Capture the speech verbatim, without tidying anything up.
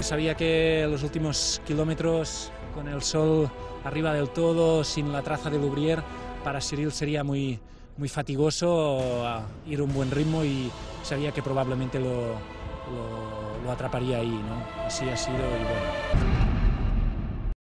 sabía que los últimos kilómetros con el sol arriba del todo, sin la traza de Loubrier, para Cyril sería muy, muy fatigoso ir a un buen ritmo y sabía que probablemente lo, lo, lo atraparía ahí, ¿no? Así ha sido y bueno.